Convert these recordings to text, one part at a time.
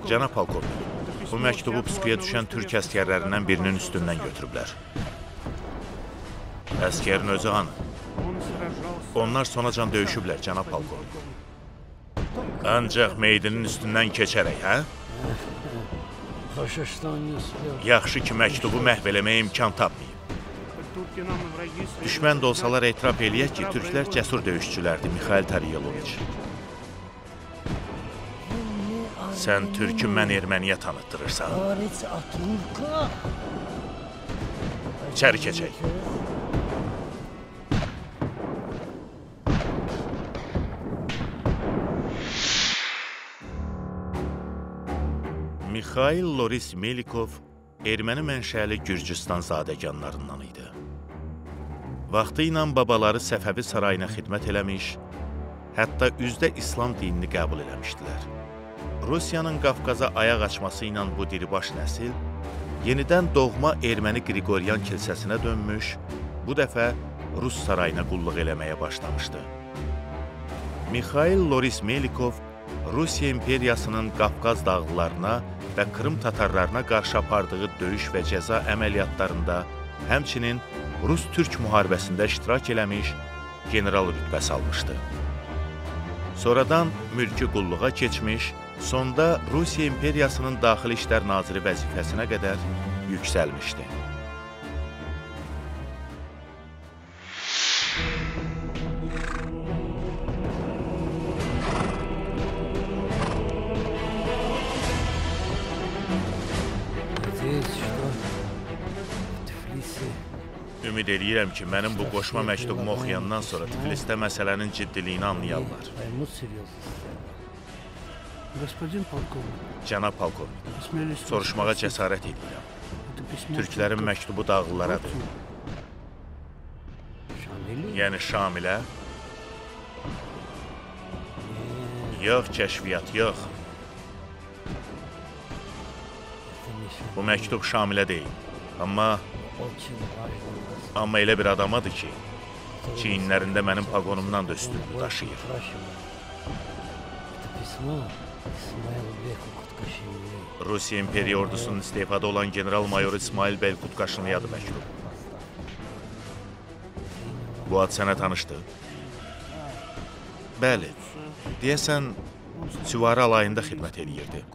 Cənab polkovnik, bu məktubu pusuya düşən türk əskərlərindən birinin üstündən götürüblər. Əskərin özü hanı? Onlar sonacan döyüşüblər, cənab polkovnik. Ancaq meydinin üstündən keçərək, hə? Yaxşı ki, məktubu məhv eləməyə imkan tapmayıb. Düşmən də olsalar etiraf eləyək ki, türklər cəsur döyüşçülərdir, Mikhail Taryeloviç. Sən türkü mən erməniyə tanıtdırırsan. İçəri keçək. Mikhail Loris Melikov erməni mənşəli Gürcüstan zadəganlarından idi. Vaxtı ilə babaları Səfəvi sarayına xidmət eləmiş, hətta üzdə İslam dinini qəbul eləmişdilər. Rusiyanın Qafqaza ayaq açması ilə bu diribaş nəsil yenidən doğma erməni Qriqoryan kilsəsinə dönmüş, bu dəfə Rus sarayına qulluq eləməyə başlamışdı. Mikhail Loris Melikov Rusiya imperiyasının Qafqaz dağlılarına və Krım tatarlarına qarşı apardığı döyüş və cəza əməliyyatlarında, həmçinin Rus-Türk müharibəsində iştirak eləmiş, general rütbəsi almışdı. Sonradan mülki qulluğa keçmiş, sonda Rusiya imperiyasının daxili işlər naziri vəzifəsinə qədər yüksəlmişdi. Ümid edirəm ki, mənim bu qoşma məktubumu oxuyandan sonra Tiflisdə məsələnin ciddiliyini anlayarlar. Cənab polkovnik, soruşmağa cəsarət edirəm. Türklərin məktubu dağlılarədir. Yəni Şamilə? Yox, kəşfiyyat, yox. Bu məktub Şamilə deyil. Amma elə bir adamadır ki, çiyinlərində mənim paqonumdan da üstünlüğü daşıyır. Rusiya İmperiya ordusunun istefada olan general-mayor İsmail bəy Qutqaşınlıyadır məktub. Bu ad sənə tanışdır? Bəli, deyəsən, süvari alayında xidmət edirdi.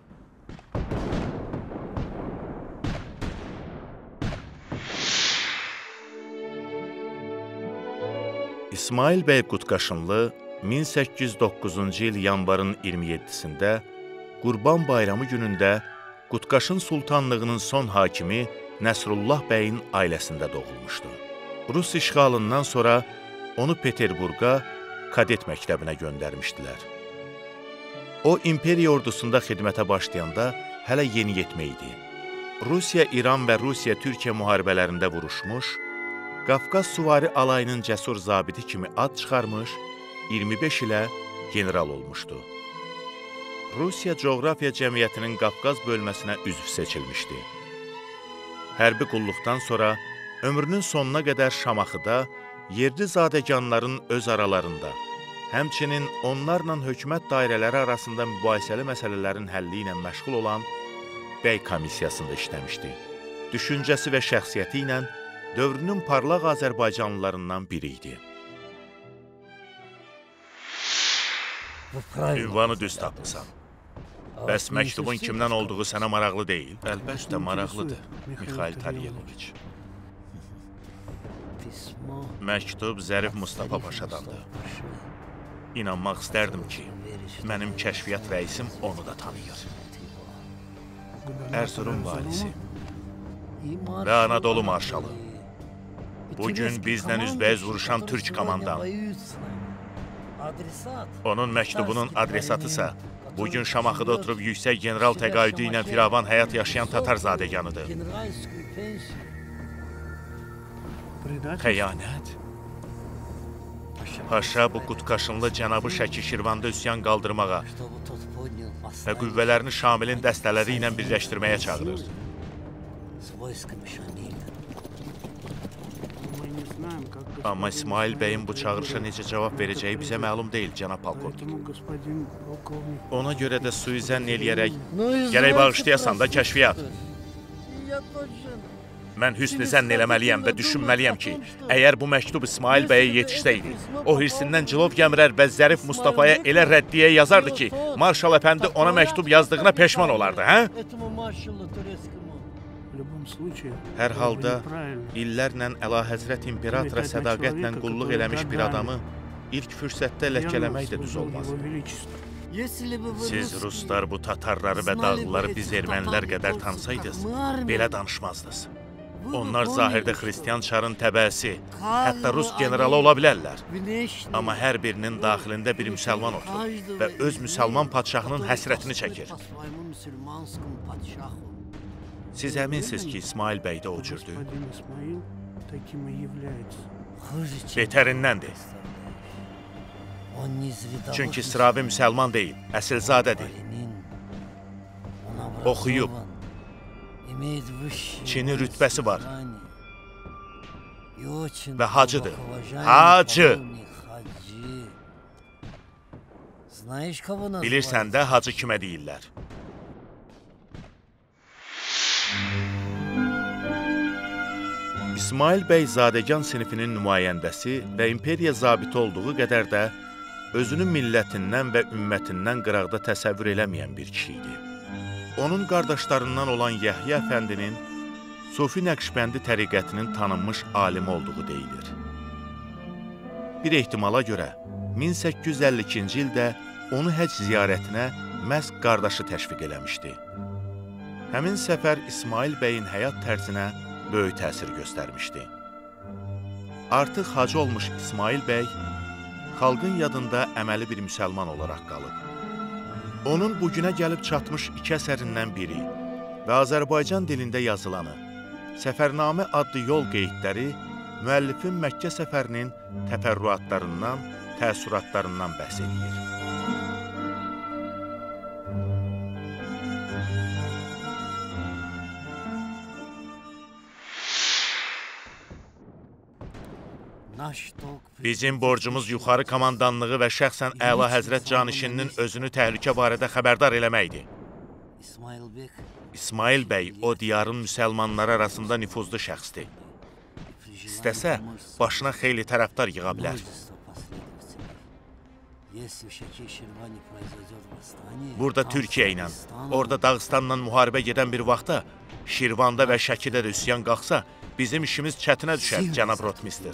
İsmail bəy Qutqaşınlı 1809-cu il yanvarın 27-sində Qurban Bayramı günündə Qutqaşın Sultanlığının son hakimi Nəsrullah bəyin ailəsində doğulmuşdu. Rus işğalından sonra onu Peterburqa kadet məktəbinə göndərmişdilər. O, İmperiya ordusunda xidmətə başlayanda hələ yeniyetmə idi. Rusiya, İran və Rusiya-Türkiyə müharibələrində vuruşmuş, Qafqaz Süvari alayının cəsur zabiti kimi ad çıxarmış, 25 ilə general olmuşdu. Rusiya Coğrafiya Cəmiyyətinin Qafqaz bölməsinə üzv seçilmişdi. Hərbi qulluqdan sonra ömrünün sonuna qədər Şamaxıda yerli zadəganların öz aralarında, həmçinin onlarla hökumət dairələri arasında mübahisəli məsələlərin həlli ilə məşğul olan bəy komissiyasında işləmişdi. Düşüncəsi və şəxsiyyəti ilə dövrünün parlaq Azərbaycanlılarından biri idi. Ünvanı düz tapmısan. Bəs məktubun kimdən olduğu sənə maraqlı deyil? Əlbəttə, maraqlıdır, Mikhail Taryeloviç. Məktub Zərif Mustafa Paşadandır. İnanmaq istərdim ki, mənim kəşfiyyat rəisim onu da tanıyır. Erzurum valisi və Anadolu marşalı. Bugün bizlə üzbəyiz vuruşan türk komandan. Onun məktubunun adresatısa bugün Şamaxıda oturub yüksək general təqaüdü ilə firavan həyat yaşayan tatar zadəganıdır. Xəyanət? Paşa bu Qutqaşınlı cənabı Şəki Şirvanda üsyan qaldırmağa və qüvvələrini Şamilin dəstələri ilə birləşdirməyə çağırır. Amma İsmail bəyin bu çağırışa necə cavab verəcəyi bizə məlum deyil, cənab polkovnik. Ona görə də suizən eləyərək, gərək bağışlayasan da kəşfiyyat. Mən hüsnü zənn eləməliyəm və düşünməliyəm ki, əgər bu məktub İsmail bəyə yetişsəydi, o hirsindən cilov gəmirər və Zərif Mustafaya elə rəddiyə yazardı ki, Marşal əfəndi ona məktub yazdığına peşman olardı, hə? Hər halda, illərlə Əlahəzrət İmperatora sədaqətlə qulluq eləmiş bir adamı ilk fürsətdə ləkələmək də düz olmaz. Siz Ruslar bu Tatarları və dağlıları biz ermənilər qədər tanısaydınız, belə danışmazdınız. Onlar zahirdə xristiyan çarın təbəəsi, hətta Rus generalı ola bilərlər. Amma hər birinin daxilində bir müsəlman oturur və öz müsəlman padşahının həsrətini çəkir. Siz əminsiniz ki, İsmail bəy də o cürdür? Betərindəndir. Çünki sıravi müsəlman deyil, əsilzadədir. Oxuyub. Çini rütbəsi var. Və hacıdır. Hacı! Bilirsən də hacı kimə deyirlər? İsmail bəy zadəgan sinifinin nümayəndəsi və imperiya zabiti olduğu qədər də özünü millətindən və ümmətindən qıraqda təsəvvür eləməyən bir kişi idi. Onun qardaşlarından olan Yəhya əfəndinin Sufi Nəqşbəndi təriqətinin tanınmış alimi olduğu deyilir. Bir ehtimala görə 1852-ci ildə onu həc ziyarətinə məhz qardaşı təşviq eləmişdi. Həmin səfər İsmail bəyin həyat tərzinə böyük təsir göstərmişdi. Artıq hacı olmuş İsmail bəy xalqın yadında əməli bir müsəlman olaraq qalıb. Onun bugünə gəlib çatmış iki əsərindən biri və Azərbaycan dilində yazılanı Səfərnamə adlı yol qeydləri müəllifin Məkkə səfərinin təfərrüatlarından, təəssüratlarından bəhs edir. Bizim borcumuz yuxarı komandanlığı və şəxsən Əla Həzrət Canişininin özünü təhlükə barədə xəbərdar eləməkdir. İsmail bəy o diyarın müsəlmanları arasında nüfuzlu şəxsdir. İstəsə, başına xeyli tərəfdar yığa bilər. Burada Türkiyə ilə, orada Dağıstanla müharibə gedən bir vaxtda, Şirvanda və Şəkidə də üsyan qalxsa, bizim işimiz çətinə düşər, cənab rotmister.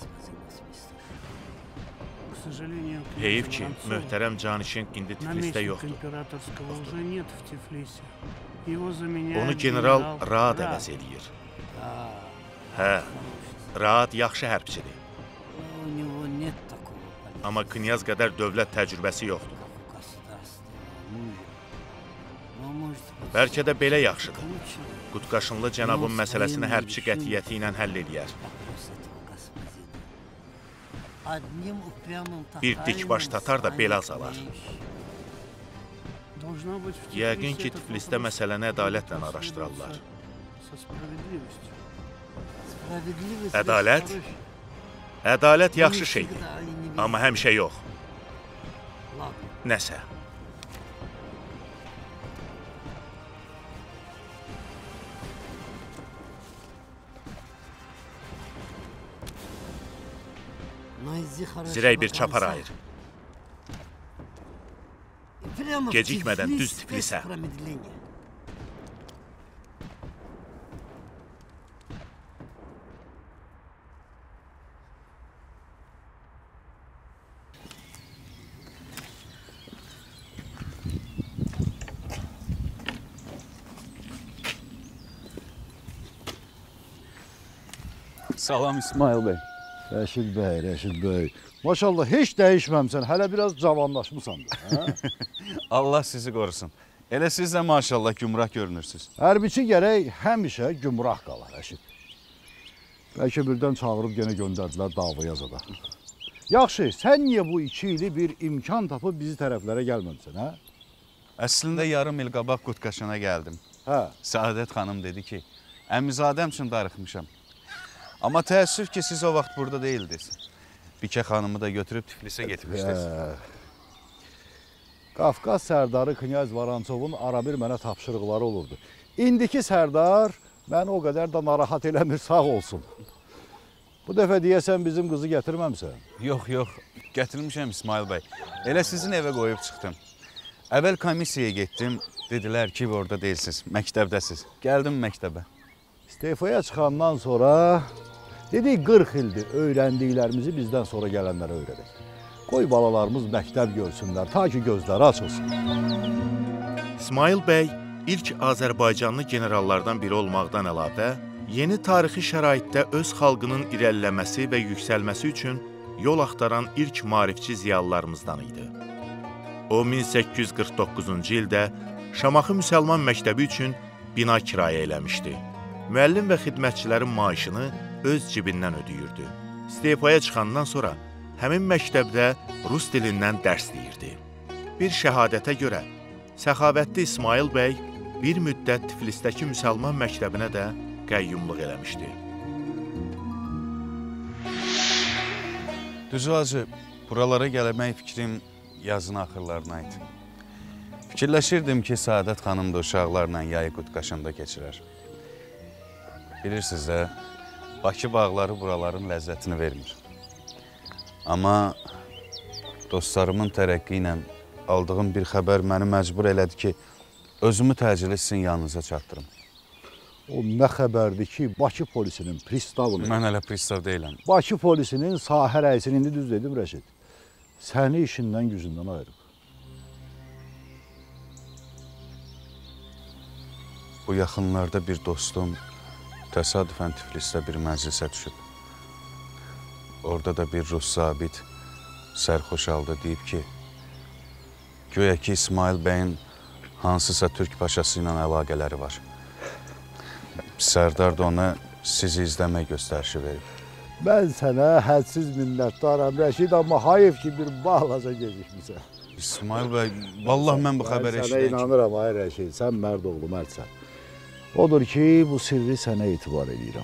Heyif ki, möhtərəm Canişin indi Tiflisdə yoxdur. Onu general Raad əvəz edir. Hə, Raad yaxşı hərbçidir. Amma Knyaz qədər dövlət təcrübəsi yoxdur. Bəlkə də belə yaxşıdır. Qutqaşınlı cənabın məsələsini hərbçi qətiyyəti ilə həll edər. Bir dikbaş tatar da belə azalar. Yəqin ki, Tiflisdə məsələni ədalətlə araşdırarlar. Ədalət? Ədalət yaxşı şeydir, amma həmişə yox. Nəsə. Zirək bir çapar ayır. Gecikmədən düz Tiflisə. Salam İsmail bəy. Rəşid bəy. Maşallah, heç dəyişməmsən, hələ biraz cavanlaşmısan da. Allah sizi qorusun. Elə siz də maşallah gümrah görünürsünüz. Hərbiçi gərək həmişə gümrah qalar, Rəşid. Bəlkə birdən çağırıb yenə göndərdilər davaya zada. Yaxşı, sən niyə bu 2 ili bir imkan tapıb bizi tərəflərə gəlməmsən, hə? Əslində yarım il qabaq Qutqaşına gəldim. Hə. Səadət xanım dedi ki, əmizadəm üçün darıxmışam. Amma təəssüf ki, siz o vaxt burada deyildiniz. Bikə xanımı da götürüb Tiflisə getmişdiniz. Qafqaz sərdarı Knyaz Varançovun arabir mənə tapşırıqları olurdu. İndiki sərdar məni o qədər də narahat eləmir, sağ olsun. Bu dəfə deyəsən bizim qızı gətirməmsən. Yox, gətirmişəm İsmail bəy. Elə sizin evə qoyub çıxdım. Əvvəl komissiyaya getdim, dedilər ki, orada deyilsiniz, məktəbdəsiz. Gəldim məktəbə. İstefaya çıxandan sonra dedik 40 ildir öyrəndiklərimizi bizdən sonra gələnlərə öyrədək. Qoy balalarımız məktəb görsünlər, ta ki gözləri açılsın. İsmail bəy ilk Azərbaycanlı generallardan biri olmaqdan əlavə, yeni tarixi şəraitdə öz xalqının irəliləməsi və yüksəlməsi üçün yol axtaran ilk maarifçi ziyalılarımızdan idi. O, 1849-cu ildə Şamaxı Müsəlman Məktəbi üçün bina kirayə eləmişdi. Müəllim və xidmətçilərin maaşını öz cibindən ödəyirdi. İstefaya çıxandan sonra həmin məktəbdə rus dilindən dərs deyirdi. Bir şəhadətə görə səxavətli İsmail bəy bir müddət Tiflisdəki Müsəlman Məktəbinə də qəyyumluq eləmişdi. Düzü hacı, buralara gəlmək fikrim yazın axırlarına idi. Fikirləşirdim ki, Saadət xanım da uşaqlarla yayı Qutqaşında keçirər. Bilirsiniz də, Bakı bağları buraların ləzzətini vermir. Amma dostlarımın tərəqqi ilə aldığım bir xəbər məni məcbur elədi ki, özümü təcili sizin yanınıza çatdırım. O nə xəbərdir ki, Bakı polisinin pristavını... Mən hələ pristav deyiləm. Bakı polisinin sahə rəisini indi düz dedim Rəşid. Səni işindən gücündən ayırıb. Bu yaxınlarda bir dostum təsadüfən Tiflisdə bir məclisə düşüb. Orada da bir rus zabit sərxoş halda deyib ki, güya ki İsmail bəyin hansısa türk paşası ilə əlaqələri var. Sərdar da ona sizi izləmək göstərişi verib. Mən sənə hədsiz minnətdaram Rəşid, amma hayif ki bir bağlaca gecikmişsən. İsmail bəy, vallahi mən bu xəbəri eşidən ki... eşidən Sənə inanıram, ay Rəşid, sən mərd oğlu, mərdsən. Odur ki, bu sirri sənə etibar edirəm.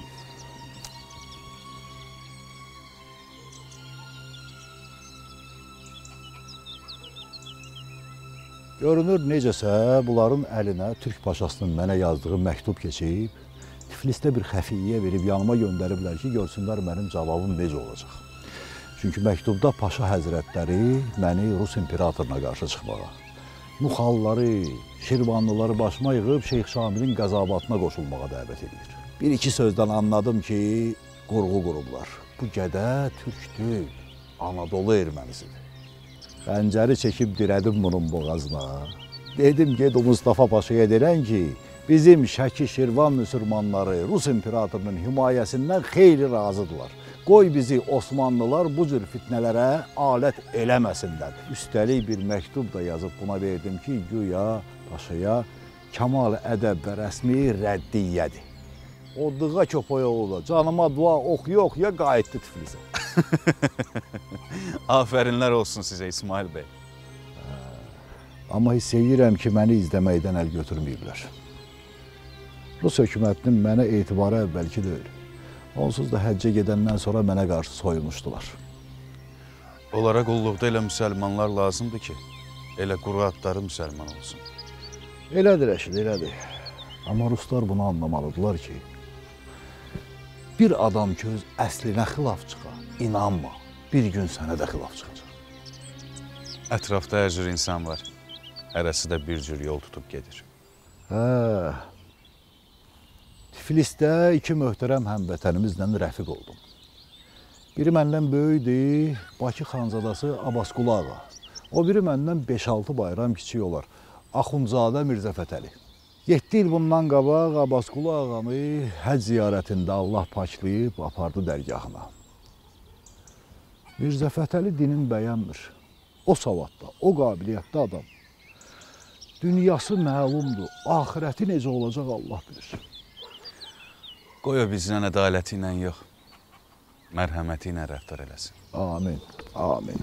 Görünür necəsə bunların əlinə Türk paşasının mənə yazdığı məktub keçib, Tiflisdə bir xəfiyyə verib yanıma göndəriblər ki, görsünlər mənim cavabım necə olacaq. Çünki məktubda paşa həzrətləri məni Rus imperatoruna qarşı çıxmağa, Nuxalları, Şirvanlıları başıma yığıb Şeyx Şamilin qəzabatına qoşulmağa dəvət edir. Bir-iki sözdən anladım ki, qurğu qurublar. Bu gədə türkdür, Anadolu ermənisidir. Xəncəri çəkib dirədim bunun boğazına. Dedim, ged o Mustafa Paşaya deyən ki, bizim Şəki Şirvan müsəlmanları Rus imperatorunun himayəsindən xeyli razıdırlar. Qoy bizi Osmanlılar bu cür fitnələrə alət eləməsinlər. Üstəlik bir məktub da yazıb buna verdim ki, güya paşaya kamal ədəb və rəsmi rəddiyyədir. O dığa köpəyə oğlu, canıma dua oxuya qayıtdı Tiflisə. Afərinlər olsun sizə İsmail bəy. Amma hiss edirəm ki, məni izləməkdən əl götürməyiblər. Rus hökumətinin mənə etibarı əvvəlki deyil. Onsuz da həccə gedəndən sonra mənə qarşı soyulmuşdular. Onlara qulluqda elə müsəlmanlar lazımdır ki, elə quru adları müsəlman olsun. Elədir Rəşid, elədir. Amma ruslar bunu anlamalıdırlar ki, bir adam ki öz əslinə xilaf çıxa, inanma, bir gün sənə də xilaf çıxacaq. Ətrafda hər cür insan var. Hərəsi də bir cür yol tutub gedir. Tiflisdə iki möhtərəm həmvətənimizlə rəfiq oldum. Biri məndən böyükdür, Bakı xanzadası Abbasqulu ağa. O biri məndən 5-6 bayram kiçik olar, Axundzadə Mirzə Fətəli. 7 il bundan qabaq Abbasqulu ağanı həcc ziyarətində Allah paklayıb apardı dərgahına. Mirzə Fətəli dinin bəyənmir. O savadda, o qabiliyyətli adam. Dünyası məlumdur, ahirəti necə olacaq Allah bilir. Qoy o bizdən ədaləti ilə yox, mərhəməti ilə rəftar eləsin. Amin, amin.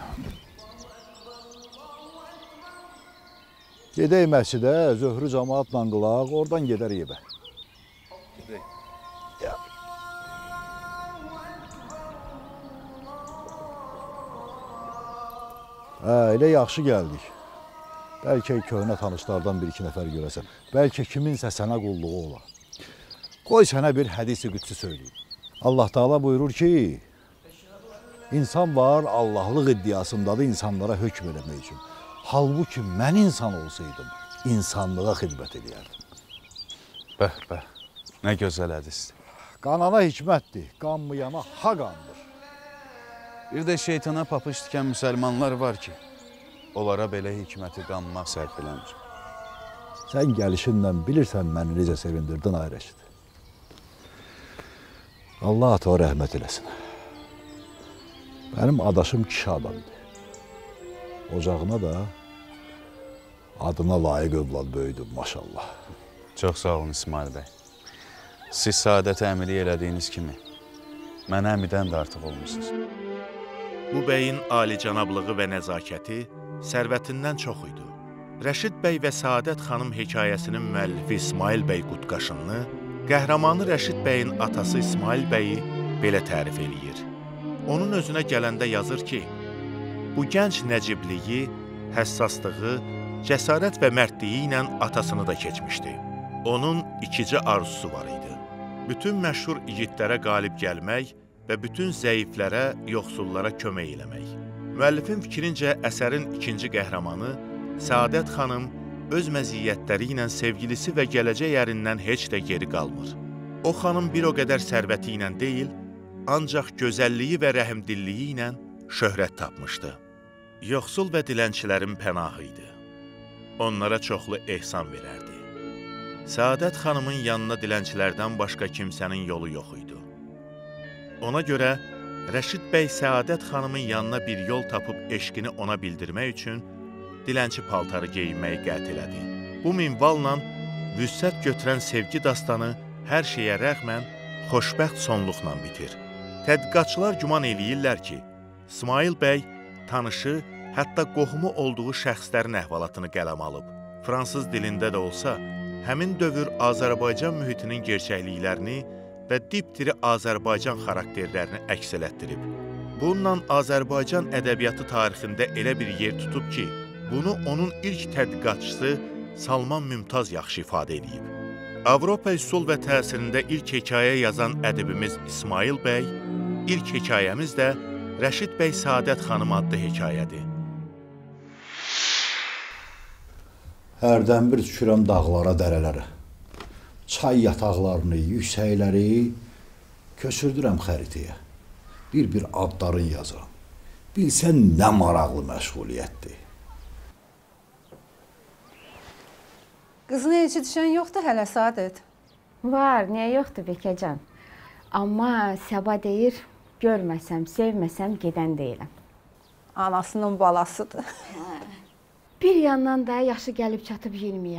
Gedək məscidə, zöhrü cəmaatla qılaq, oradan gedər evə. Gedək. Ya. Elə yaxşı gəldik. Bəlkə köhnə tanışlardan bir-iki nəfər görəsən. Bəlkə kiminsə sənə qulluğu ola. Qoy sənə bir hədis-i qüdsi söyləyim. Allah Teala buyurur ki, insan var, Allahlıq iddiasındadır insanlara hökm eləmək üçün. Halbuki mən insan olsaydım, insanlığa xidmət edərdim. Bəh, bəh, nə gözəl hədisdir. Qanana hikmətdir, qanmayana ha qandır. Bir də şeytana papış tikən müsəlmanlar var ki, onlara belə hikməti qanmaq sərf eləmir. Sən gəlişinlə bilirsən məni necə sevindirdin ay Rəşid. Allah ata o rəhmət eləsin. Mənim adaşım kişi adamdır. Ocağına da adına layiq övlad böyüdüm maşallah. Çox sağ olun İsmail bəy. Siz saadətə əmili elədiyiniz kimi, mənə əmidən də artıq olmuşsunuz. Bu bəyin alicənablığı və nəzakəti sərvətindən çox idi. Rəşid bəy və Səadət xanım hekayəsinin müəllifi İsmail bəy Qutqaşınlı, qəhrəmanı Rəşid bəyin atası İsmail bəyi belə tərif eləyir. Onun özünə gələndə yazır ki, bu gənc nəcibliyi, həssaslığı, cəsarət və mərdliyi ilə atasını da keçmişdi. Onun ikici arzusu var idi. Bütün məşhur igidlərə qalib gəlmək və bütün zəiflərə, yoxsullara kömək eləmək. Müəllifin fikrincə əsərin ikinci qəhrəmanı Səadət xanım öz məziyyətləri ilə sevgilisi və gələcək ərindən heç də geri qalmır. O xanım bir o qədər sərvəti ilə deyil, ancaq gözəlliyi və rəhimdilliyi ilə şöhrət tapmışdı. Yoxsul və dilənçilərin pənahı idi. Onlara çoxlu ehsan verərdi. Səadət xanımın yanına dilənçilərdən başqa kimsənin yolu yox idi. Ona görə Rəşid bəy Səadət xanımın yanına bir yol tapıb eşqini ona bildirmək üçün dilənçi paltarı geyinməyi qət elədi. Bu minvalla vüssət götürən sevgi dastanı hər şeyə rəğmən xoşbəxt sonluqla bitir. Tədqiqatçılar güman eləyirlər ki, İsmail bəy tanışı, hətta qohumu olduğu şəxslərin əhvalatını qələm alıb. Fransız dilində də olsa, həmin dövr Azərbaycan mühitinin gerçəkliklərini və dipdiri Azərbaycan xarakterlərini əks elətdirib. Bununla Azərbaycan ədəbiyyatı tarixində elə bir yer tutub ki, bunu onun ilk tədqiqatçısı Salman Mümtaz yaxşı ifadə edib. Avropa üsul və təsirində ilk hekayə yazan ədibimiz İsmail bəy, ilk hekayəmiz də Rəşid bəy Səadət xanım adlı hekayədir. Hərdən bir düşürəm dağlara, dərələrə. Çay yataqlarını, yüksəkləri köçürdürəm xəritəyə. Bir-bir adların yazıram. Bilsən nə maraqlı məşğuliyyətdir. Qızına heç düşən yoxdur hələ Səadət? Var, niyə yoxdur Bekəcan? Amma Səba deyir, görməsəm, sevməsəm gedən deyiləm. Anasının balasıdır. Bir yandan da yaşı gəlib çatıb 20-yə.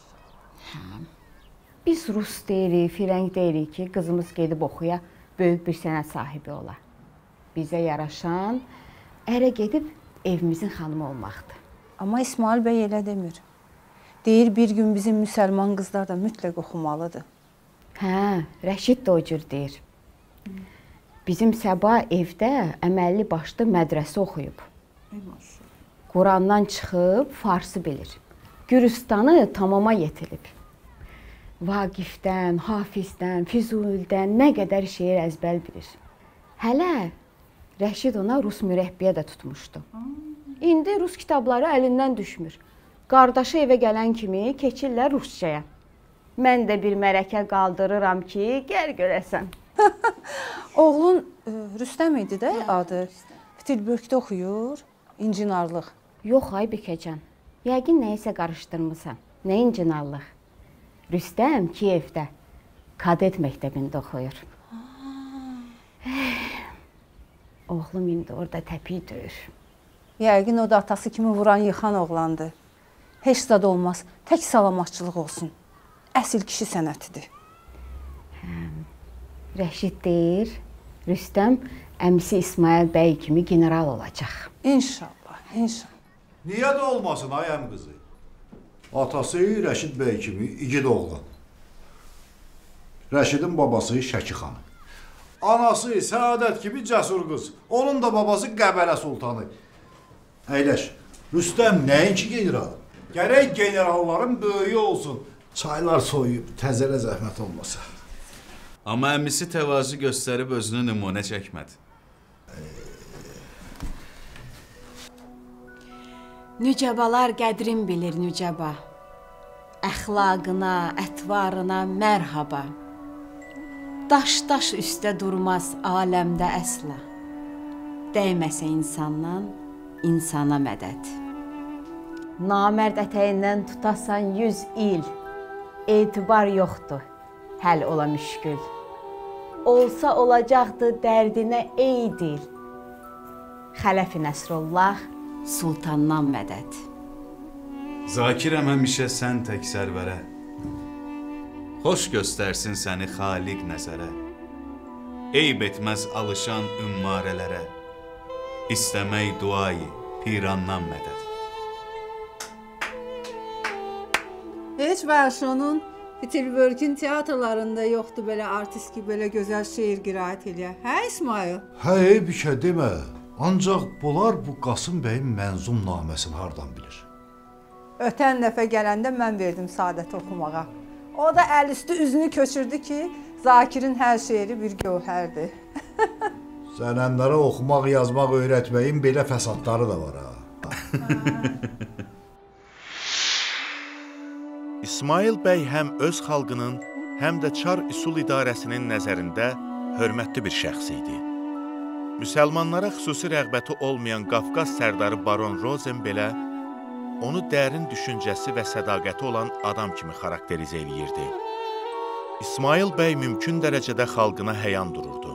Biz rus deyirik, firəng deyirik ki, qızımız gedib oxuya, böyük bir sənət sahibi ola. Bizə yaraşan, ərə gedib evimizin xanımı olmaqdır. Amma İsmail bəy elə demir. Deyir, bir gün bizim müsəlman qızlar da mütləq oxumalıdır. Hə, Rəşid də o cür deyir. Bizim Səba evdə əməlli başlı mədrəsə oxuyub. Qurandan çıxıb, farsı bilir. Gürüstanı tamama yetilib. Vaqifdən, Hafizdən, Füzuldən nə qədər şeir əzbəl bilir. Hələ Rəşid ona rus mürəbbiyə də tutmuşdu. İndi rus kitabları əlindən düşmür. Qardaşı evə gələn kimi keçirlər ruscaya. Mən də bir mərəkə qaldırıram ki, gəl görəsən. Oğlun Rüstəm idi də adı. Fitilbörkdə oxuyur, incinarlıq. Yox ay Bekəcan, yəqin nəyisə qarışdırmısan. Nə incinarlıq? Rüstəm Kiyevdə, kadet məktəbində oxuyur. Oğlum indi orada təpik döyür. Yəqin o da atası kimi vuran yıxan oğlandı. Heç zad olmaz, tək salamatçılıq olsun. Əsil kişi sənətidir. Rəşid deyir, Rüstəm əmisi İsmail bəy kimi general olacaq. İnşallah, inşallah. Niyə də olmasın ay əm qızı? Atası Rəşid bəy kimi igid oğlan. Rəşidin babası Şəki xanı. Anası Səadət kimi cəsur qız. Onun da babası Qəbələ sultanı. Əyləş. Rüstəm nəinki general? Gərək generalların böyüyü olsun. Çaylar soyuyub, təzələ zəhmət olmasa. Amma əmisi təvazı göstərib özünü nümunə çəkmədi. Nücəbalar qədrin bilir nücəba. Əxlaqına, ətvarına mərhaba. Daş üstə durmaz aləmdə əsla. Dəyməsə insandan, insana mədəd. Namərd ətəyindən tutasan 100 il, etibar yoxdur, həll ola müşkül. Olsa olacaqdı dərdinə ey dil. Xələf-i Nəsrullah, sultandan mədəd. Zakirəm həmişə sən tək sərvərə. Xoş göstərsin səni xaliq nəzərə. Eyb etməz alışan ümmarələrə. İstəmək duayı pirandan mədəd. Heç Varşonun Peterburg'un teatrlarında yoxdur belə artist ki, belə gözəl şeir qiraət eləyə. Hə İsmail? Hə, bir şey demə. Ancaq bunlar bu Qasım bəyin mənzum naməsini hardan bilir? Ötən dəfə gələndə mən verdim Sadəti oxumağa. O da əl üstü üzünü köçürdü ki, Zakirin hər şeiri bir gövhərdir. Sənənlərə oxumaq, yazmaq, öyrətməyin belə fəsadları da var ha. İsmail bəy həm öz xalqının, həm də Çar Üsul İdarəsinin nəzərində hörmətli bir şəxs idi. Müsəlmanlara xüsusi rəğbəti olmayan Qafqaz sərdarı Baron Rozen belə onu dərin düşüncəsi və sədaqəti olan adam kimi xarakterizə eləyirdi. İsmail bəy mümkün dərəcədə xalqına həyan dururdu.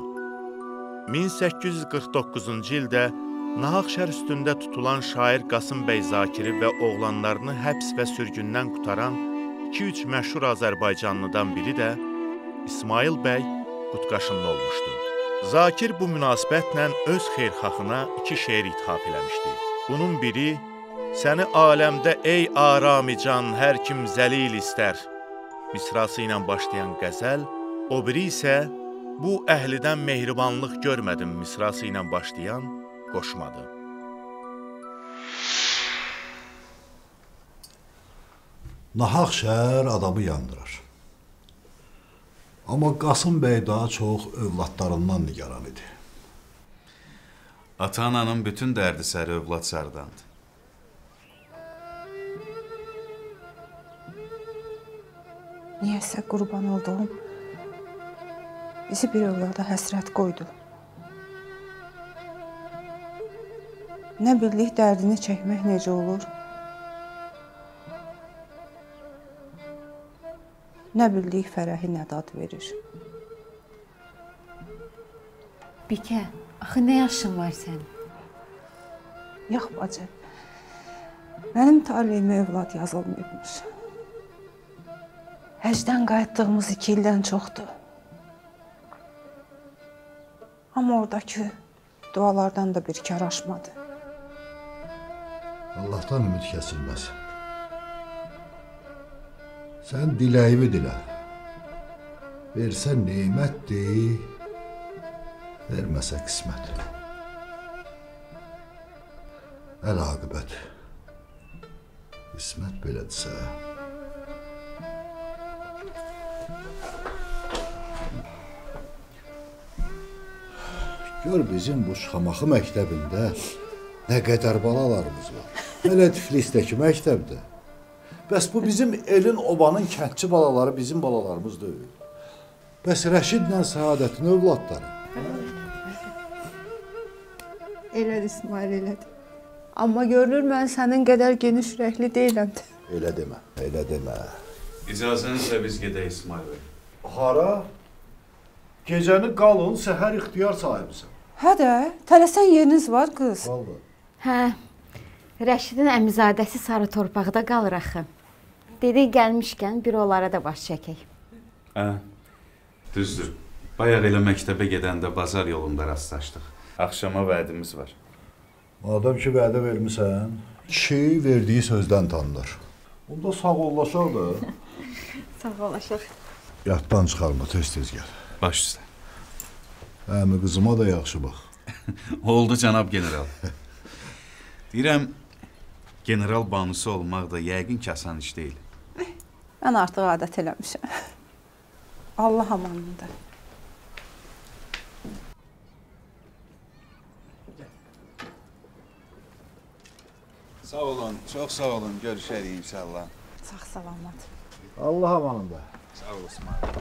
1849-cu ildə nahaq şər üstündə tutulan şair Qasım bəy Zakiri və oğlanlarını həbs və sürgündən qutaran 2-3 məşhur Azərbaycanlıdan biri də İsmail bəy Qutqaşınlı olmuşdu. Zakir bu münasibətlə öz xeyrxahına 2 şeir ithaf eləmişdi. Bunun biri "Səni aləmdə ey arami can hər kim zəlil istər" misrası ilə başlayan qəzəl, o biri isə "Bu əhlidən mehribanlıq görmədim" misrası ilə başlayan qoşmadı. Nahaq şəhər adamı yandırır. Amma Qasım bəy daha çox övladlarından nigaran idi. Ata-ananın bütün dərdi səri övlad sardandı. Niyəsə qurban olduğum bizi bir övlada həsrət qoydu. Nə bildik dərdini çəkmək necə olur, nə bildik fərəhi nə dad verir. Bikə, axı nə yaşın var sənin? Yox bacı, mənim taleyimə övlad yazılmayıbmış. Həcdən qayıtdığımız 2 ildən çoxdur. Amma oradakı dualardan da bir kar aşmadı. Allahdan ümid kəsilməz. Sən diləyimi dilə. Versən neymətdir, verməsə qismət. Əl-aqibət. Qismət belədirsə. Gör bizim bu Şamaxı məktəbində nə qədər balalarımız var. Hələ Tiflisdəki məktəbdə. Bəs bu bizim elin, obanın kəndçi balaları bizim balalarımız deyil. Bəs Rəşidlə Səadətin övladları. Elədir İsmail, elədir. Amma görünür mən sənin qədər geniş ürəkli deyiləm. Elə demə, elə demə. İcazənizlə biz gedək İsmail bəy. Hara? Gecəni qalın, səhər ixtiyar sahibisən. Hə də, tələsən yeriniz var qız. Vallahi. Hə, Rəşidin əmizadəsi sarı torpaqda qalır axı. Dedik gəlmişkən bir onlara da baş çəkək. Hə, düzdür. Bayaq elə məktəbə gedəndə bazar yolunda rastlaşdıq. Axşama vədimiz var. Madəm ki, vədə vermisən, kişi verdiyi sözdən tanınır. Onda sağollaşaq da. Sağollaşaq. Yaddan çıxarma, tez-tez gəl. Baş üstə. Əmi qızıma da yaxşı bax. Oldu cənab general. Deyirəm, general banusu olmaq da yəqin ki, asan iş deyil. Mən artıq adət eləmişəm. Allah amanında. Sağ olun, çox sağ olun. Görüşərik inşallah. Sağ salamat. Allah amanında. Sağ ol İsmail.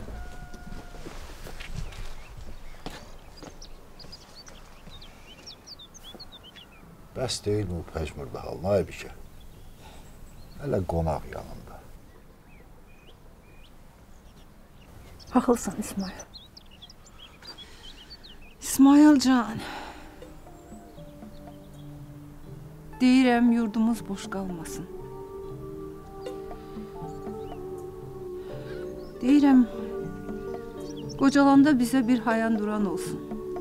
Bəs deyil bu pəcmürdə hal, naib ki. Hələ qonaq yanında. Haqlısan İsmail. İsmail can. Deyirəm, yurdumuz boş qalmasın. Deyirəm, qocalanda bizə bir hayan duran olsun.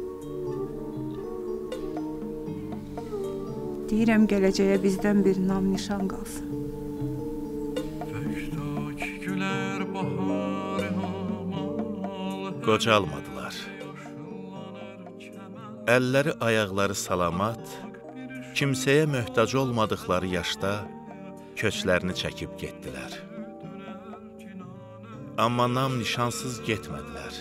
Deyirəm, gələcəyə bizdən bir nam nişan qalsın. Qocalmadılar. Əlləri, ayaqları salamat, kimsəyə möhtac olmadıkları yaşda köçlərini çəkib getdilər. Amma nam nişansız getmədilər.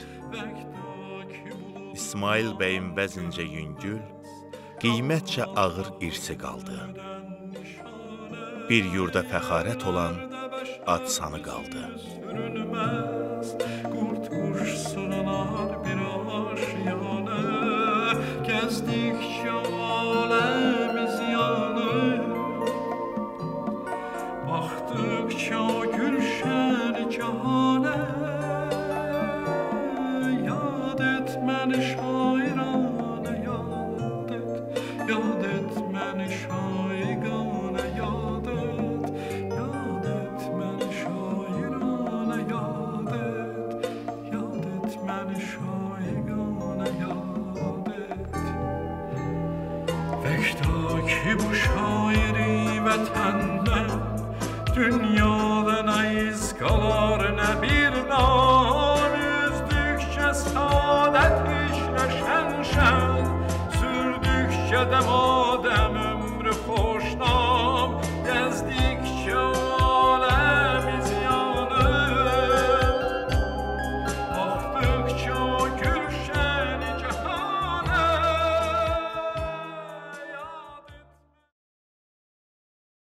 İsmail bəyin bəzincə yüngül, qiymətcə ağır irsi qaldı. Bir yurda fəxarət olan ad sanı qaldı. Qurt quş sıralar bir aşyanı, gəzdikcə aləmiz yanır. Baxdıqca gülşən kəhanə, yad et məni şairanə, yad et məni şaiqanə, yad et məni şairanə, yad et məni şaiqanə, yad et. Vəkda ki bu şairi vətəndən, dünyada nə iz qalar, nə bir nam. Üzdükcə saadət işlə şən-şən, sürdükcə dəvam